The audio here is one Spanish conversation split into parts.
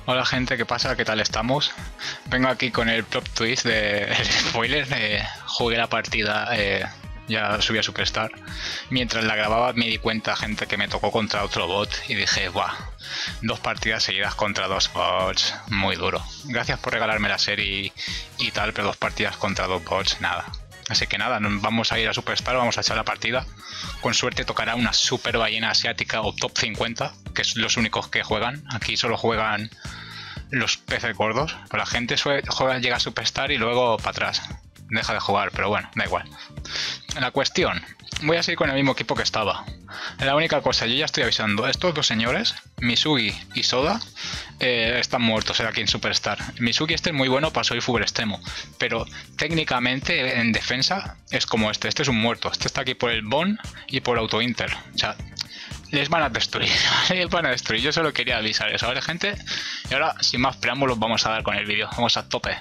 Hola gente, ¿qué pasa? ¿Qué tal estamos? Vengo aquí con el plot twist de el spoiler. Jugué la partida, ya subí a Superstar. Mientras la grababa me di cuenta, gente, que me tocó contra otro bot y dije, ¡buah! 2 partidas seguidas contra 2 bots, muy duro. Gracias por regalarme la serie y tal, pero 2 partidas contra 2 bots, nada. Así que nada, vamos a ir a Superstar, vamos a echar la partida. Con suerte tocará una super ballena asiática o top 50, que es los únicos que juegan. Aquí solo juegan los peces gordos. La gente llega a Superstar y luego para atrás. Deja de jugar, pero bueno, da igual. La cuestión, voy a seguir con el mismo equipo que estaba. La única cosa, yo ya estoy avisando, estos dos señores, Misugi y Soda, están muertos aquí en Superstar. Misugi es muy bueno para subir fútbol extremo, pero técnicamente en defensa es como este es un muerto. Este está aquí por el Bon y por Auto Inter. O sea, les van a destruir, les van a destruir. Yo solo quería avisar eso, ¿vale, gente? Y ahora, sin más preámbulos, vamos a dar con el vídeo. Vamos a tope.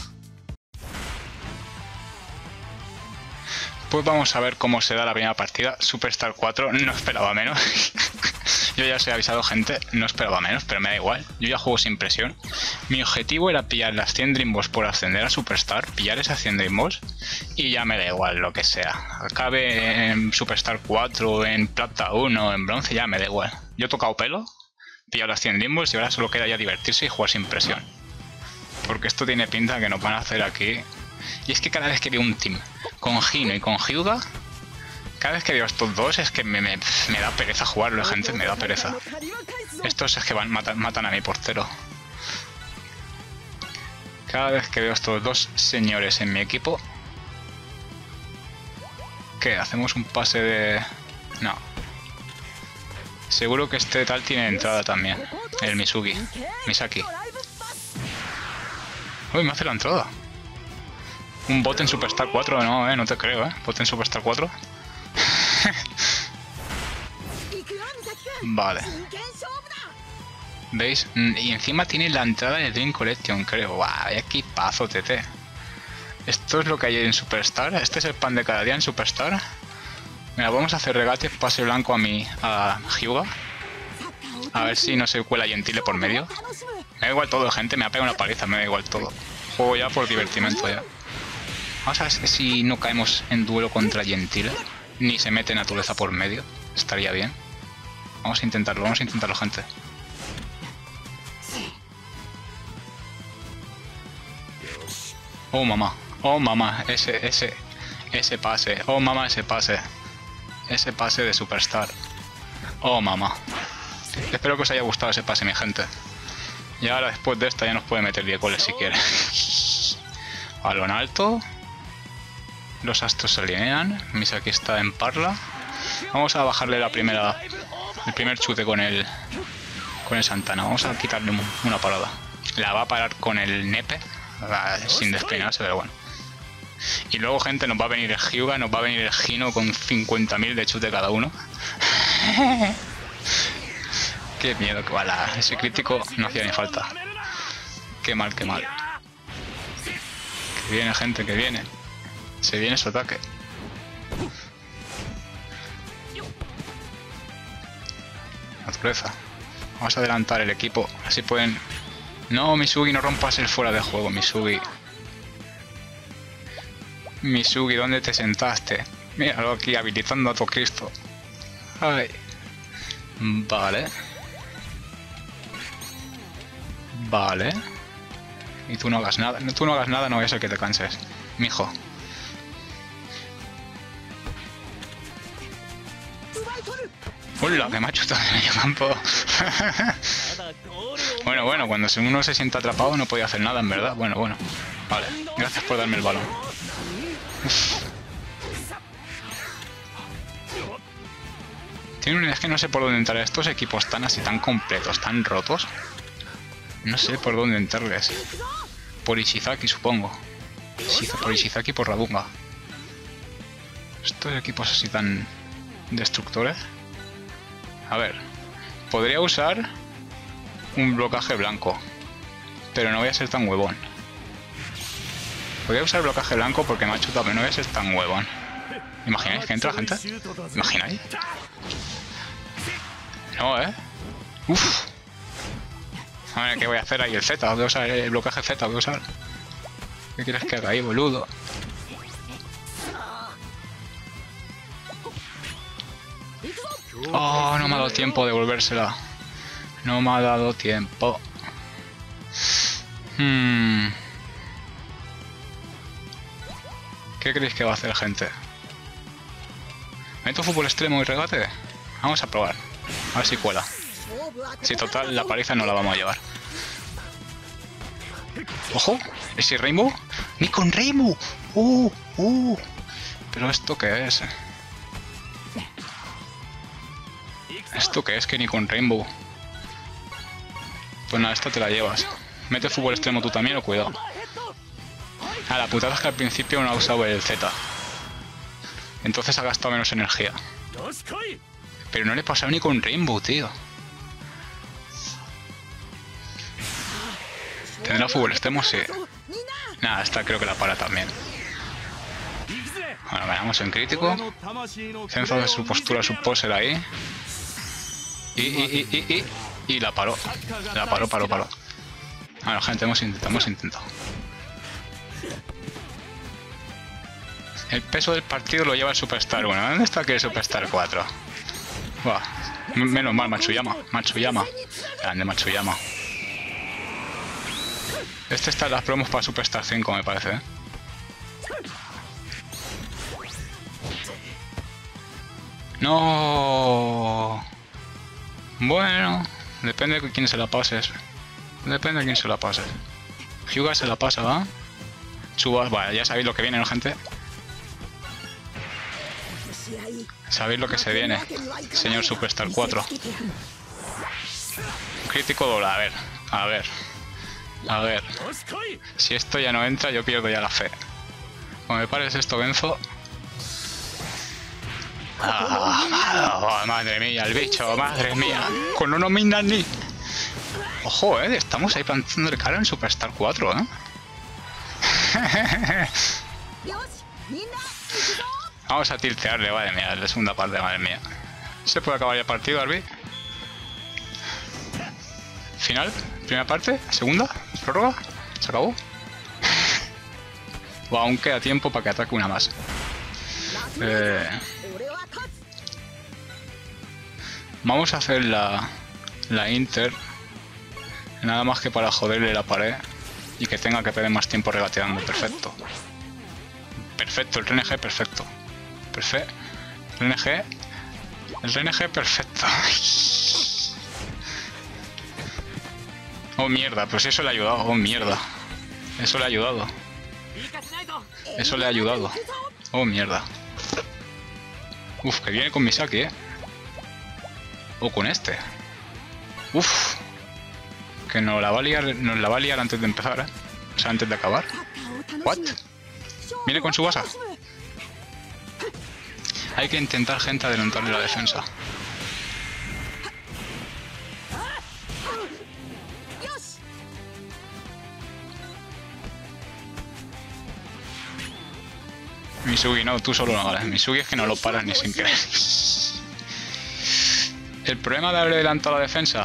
Pues vamos a ver cómo se da la primera partida. Superstar 4, no esperaba menos. Yo ya os he avisado, gente, no esperaba menos, pero me da igual. Yo ya juego sin presión. Mi objetivo era pillar las 100 Dream Balls por ascender a Superstar, pillar esas 100 Dream Balls y ya me da igual lo que sea. Acabe en Superstar 4, en Plata 1, en Bronce, ya me da igual. Yo he tocado pelo, pillado las 100 Dream Balls y ahora solo queda ya divertirse y jugar sin presión. Porque esto tiene pinta que nos van a hacer aquí. Y es que cada vez que veo un team con Hino y con Hyuga, cada vez que veo estos dos es que me da pereza jugarlo, gente, me da pereza. Estos es que matan a mi portero. Cada vez que veo estos dos señores en mi equipo... ¿Qué? ¿Hacemos un pase de...? No. Seguro que este tal tiene entrada también. El Misaki. Uy, me hace la entrada. Un bot en Superstar 4, no te creo, bot en Superstar 4. Vale. ¿Veis? Y encima tiene la entrada de Dream Collection, creo. ¡Guau! Equipazo, TT. Esto es lo que hay en Superstar. Este es el pan de cada día en Superstar. Mira, vamos a hacer regate, pase blanco a Hyuga. A ver si no se cuela Gentile por medio. Me da igual todo, gente. Me ha pegado una paliza, me da igual todo. Juego ya por divertimento ya. Vamos a ver si no caemos en duelo contra Gentile. Ni se mete naturaleza por medio. Estaría bien. Vamos a intentarlo, gente. Oh mamá, ese pase. Oh mamá, ese pase. Ese pase de Superstar. Oh mamá. Espero que os haya gustado ese pase, mi gente. Y ahora después de esta ya nos puede meter 10 goles si quiere. Balón alto. Los astros se alinean. Misaki está en parla. Vamos a bajarle el primer chute con el Santana. Vamos a quitarle una parada. La va a parar con el nepe. Sin despeinarse, pero bueno. Y luego, gente, nos va a venir el Hyuga, nos va a venir el Hino con 50.000 de chute cada uno. Qué miedo que va ese crítico, no hacía ni falta. Qué mal. Que viene, gente, que viene. Se viene su ataque. Naturaleza. Vamos a adelantar el equipo. Así pueden... No, Misugi, no rompas el fuera de juego, Misugi. Misugi, ¿dónde te sentaste? Míralo aquí, habilitando a tu Cristo. Ay. Vale. Y tú no hagas nada. Tú no hagas nada, no voy a ser que te canses. Mijo. ¡Hola! Que me ha chutado de medio campo. Bueno, cuando uno se sienta atrapado no podía hacer nada, en verdad. Bueno. Vale, gracias por darme el balón. Es que no sé por dónde entrar a estos equipos tan completos, tan rotos. No sé por dónde entrarles. Por Ishizaki, supongo. Por Ishizaki, por Radunga. Estos equipos así tan destructores. A ver, podría usar un blocaje blanco, pero no voy a ser tan huevón. Podría usar blocaje blanco porque me ha chutado, pero no voy a ser tan huevón. ¿Imagináis que entra, gente? ¿Imagináis? No, Uf. A ver, ¿qué voy a hacer ahí? El Z, voy a usar el bloqueaje Z, voy a usar. ¿Qué quieres que haga ahí, boludo? Oh, no me ha dado tiempo de devolvérsela. No me ha dado tiempo. ¿Qué creéis que va a hacer, gente? ¿Meto fútbol extremo y regate? Vamos a probar. A ver si cuela. Si total, la paliza no la vamos a llevar. ¡Ojo! ¿Ese Rainbow? ¡Ni con Rainbow! ¿Pero esto qué es? ¿Esto qué es? Que ni con Rainbow. Pues nada, esta te la llevas. Mete fútbol extremo tú también o cuidado. Ah, la putada es que al principio no ha usado el Z. Entonces ha gastado menos energía. Pero no le he pasado ni con Rainbow, tío. ¿Tendrá fútbol extremo? Sí. Nada, esta creo que la para también. Bueno, ganamos en crítico. Cenzo de su postura, su poser ahí. Y la paró. La paró. Bueno, gente, hemos intentado. El peso del partido lo lleva el Superstar 1. ¿Dónde está aquí el Superstar 4? Buah. Menos mal, Matsuyama. Grande Matsuyama. Este está en las promos para Superstar 5, me parece, ¿eh? ¡No! Bueno, depende de quién se la pases. Hyuga se la pasa, ¿va? Chubas, vale, ya sabéis lo que viene, ¿no, gente? Sabéis lo que se viene, señor Superstar 4. Crítico doble, a ver. Si esto ya no entra, yo pierdo ya la fe. Como me pares esto, venzo. Madre mía, el bicho, madre mía. Con uno Minani. Ojo, estamos ahí plantándole cara en Superstar 4, Vamos a tiltearle, madre mía, la segunda parte, madre mía. ¿Se puede acabar ya el partido, Arby? Final, primera parte, segunda, prórroga, se acabó. O aún queda tiempo para que ataque una más. Vamos a hacer la Inter. Nada más que para joderle la pared y que tenga que perder más tiempo regateando. Perfecto. Perfecto, el RNG perfecto. El RNG perfecto. Oh mierda, pues eso le ha ayudado. Oh mierda. Eso le ha ayudado. Oh mierda. Uf, que viene con Misaki, O con este. Uf. Que nos la va a liar antes de empezar, O sea, antes de acabar. ¿What? Viene con su basa. Hay que intentar, gente, adelantarle la defensa. Misugi, no, tú solo no, ¿vale? Misugi es que no lo paras ni sin querer. El problema de haber adelantado la defensa...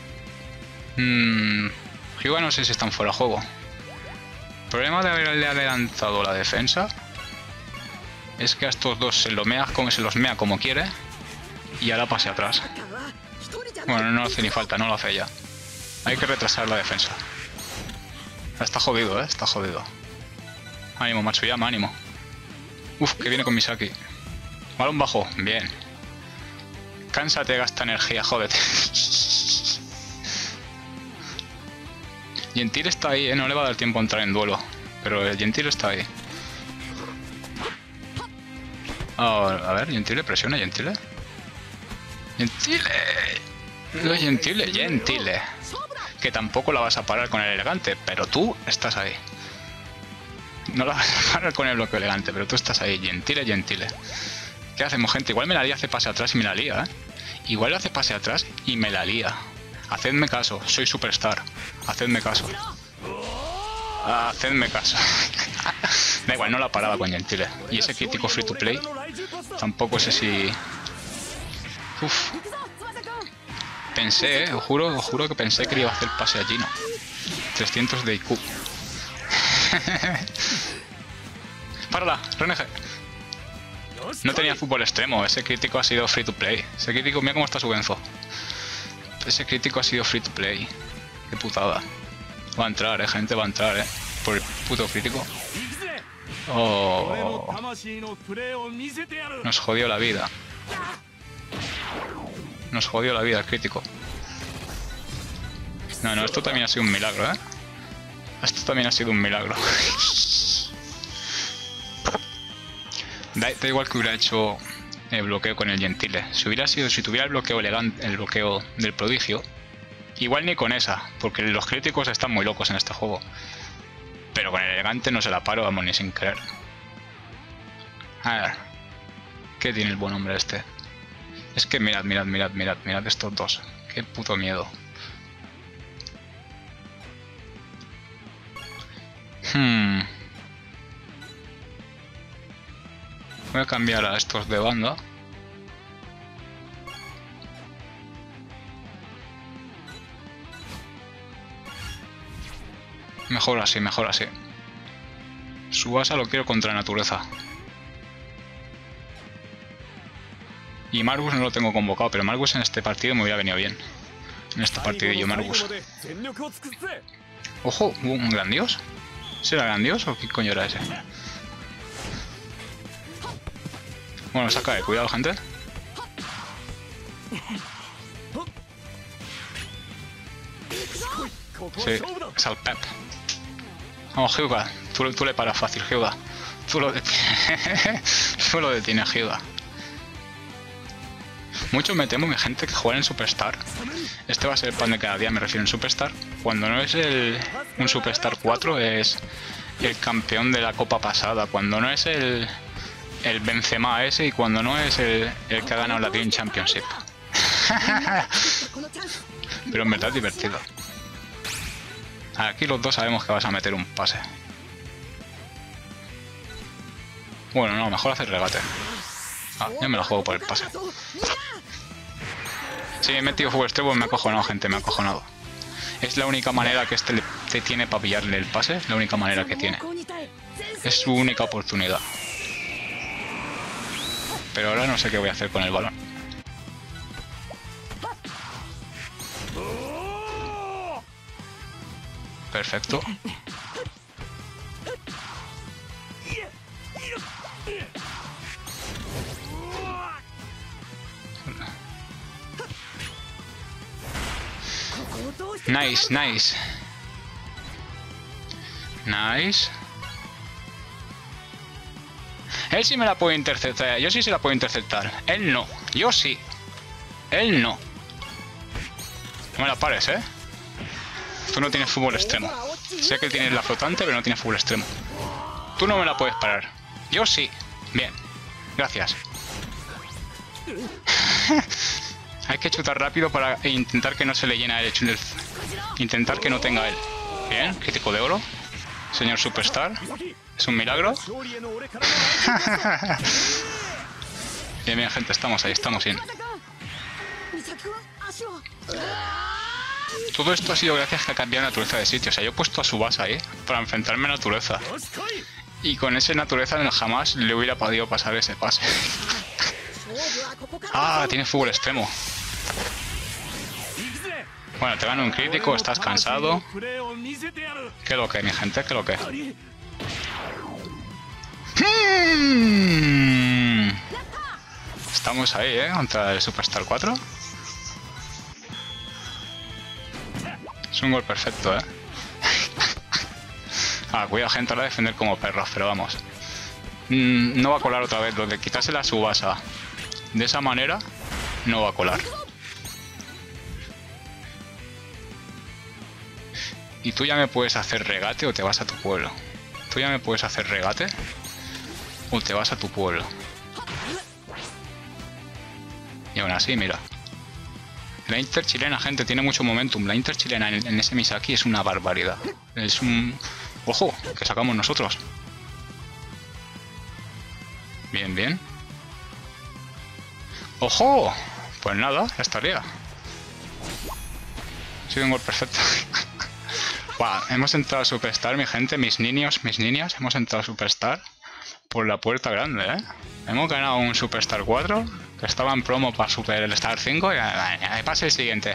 Hyuga no sé si están fuera de juego. El problema de haberle adelantado la defensa es que a estos dos se los mea como quiere y ahora pase atrás. Bueno, no hace ni falta, no lo hace ya. Hay que retrasar la defensa. Está jodido, está jodido. Ánimo, Matsuyama, ánimo. Uf, que viene con Misaki. Balón bajo, bien. Cánsate, gasta energía, jódete. Gentil está ahí, no le va a dar tiempo a entrar en duelo. Pero el Gentil está ahí. A ver, Gentile, presiona, Gentile. No es Gentile. Que tampoco la vas a parar con el elegante, pero tú estás ahí. No la vas a parar con el bloqueo elegante, pero tú estás ahí, Gentile. ¿Qué hacemos, gente? Igual me la lía, hace pase atrás y me la lía, Igual hace pase atrás y me la lía. Hacedme caso, soy Superstar. Hacedme caso. Da igual, no la paraba con Gentile. Y ese crítico free to play, tampoco sé si... Uf. Pensé, os juro que pensé que le iba a hacer pase a Gino. 300 de IQ. ¡Párala! ¡RNG! No tenía fútbol extremo, ese crítico ha sido free to play. Ese crítico, mira cómo está su Benzo. Ese crítico ha sido free to play. Qué putada. Va a entrar, gente, va a entrar, por el puto crítico. Oh. Nos jodió la vida. Nos jodió la vida el crítico. No, esto también ha sido un milagro, Esto también ha sido un milagro. Da igual que hubiera hecho el bloqueo con el Gentile. Si tuviera el bloqueo elegante, el bloqueo del prodigio, igual ni con esa, porque los críticos están muy locos en este juego. Pero con el elegante no se la paro, vamos, ni sin querer. A ver. ¿Qué tiene el buen hombre este? Es que mirad estos dos. Qué puto miedo. Voy a cambiar a estos de banda. Mejor así, mejor así. Subasa lo quiero contra la naturaleza. Y Margus no lo tengo convocado, pero Margus en este partido me hubiera venido bien. En este partidillo, Margus. Ojo, un gran dios. ¿Será gran dios o qué coño era ese? Bueno, saca de cuidado, gente. Sí, es al Pep. Vamos, Hyuga. Tú le paras fácil, Hyuga. Tú lo detienes, Hyuga. Mucho me temo que gente que juega en Superstar. Este va a ser el pan de cada día, me refiero en Superstar. Cuando no es un Superstar 4, es el campeón de la copa pasada. Cuando no es el Benzema ese, y cuando no es el que ha ganado la Dream Championship. Pero en verdad es divertido. Aquí los dos sabemos que vas a meter un pase. Bueno, no, mejor hacer regate. Yo me la juego por el pase. Sí, he metido full extremo, me ha acojonado, gente, me ha acojonado. Es la única manera que te tiene para pillarle el pase, es la única manera que tiene. Es su única oportunidad. Pero ahora no sé qué voy a hacer con el balón. Perfecto. Nice, nice. Nice. Él sí me la puede interceptar. Yo sí se la puedo interceptar. Él no. Yo sí. Él no. No me la pares, Tú no tienes fútbol extremo. Sé que tienes la flotante, pero no tienes fútbol extremo. Tú no me la puedes parar. Yo sí. Bien. Gracias. Hay que chutar rápido para intentar que no se le llene el intentar que no tenga él. Bien, crítico de oro. Señor Superstar. Es un milagro. Bien, bien, gente, estamos ahí, estamos bien. Todo esto ha sido gracias a que ha cambiado la naturaleza de sitio. O sea, yo he puesto a Tsubasa ahí para enfrentarme a naturaleza. Y con ese naturaleza jamás le hubiera podido pasar ese pase. Ah, tiene fútbol extremo. Bueno, te gano un crítico, estás cansado. ¿Qué lo que, mi gente? ¿Qué lo que? Estamos ahí, contra el Superstar 4. Es un gol perfecto, cuidado, gente, ahora defender como perros, pero vamos. No va a colar otra vez. Lo de quitarse la Tsubasa de esa manera, no va a colar. Y tú ya me puedes hacer regate o te vas a tu pueblo. Tú ya me puedes hacer regate o te vas a tu pueblo. Y aún así, mira. La Inter chilena, gente, tiene mucho momentum. La Inter chilena en ese Misaki es una barbaridad. Es un... ¡Ojo! Que sacamos nosotros. Bien, bien. ¡Ojo! Pues nada, ya estaría. Ha sido un gol perfecto. Wow, hemos entrado a Superstar, mi gente, mis niños, mis niñas. Hemos entrado a Superstar por la puerta grande, ¿eh? Hemos ganado un Superstar 4, que estaba en promo para Superstar 5 y pase el siguiente.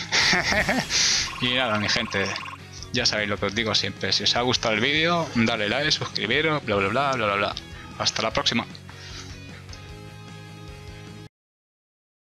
Y nada, mi gente, ya sabéis lo que os digo siempre. Si os ha gustado el vídeo, dale like, suscribiros, bla bla bla bla bla bla. Hasta la próxima.